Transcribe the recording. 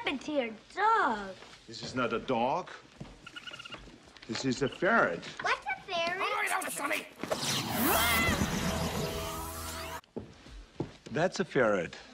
happened to your dog? This is not a dog. This is a ferret. What's a ferret? Oh, no, Sonny! That's a ferret.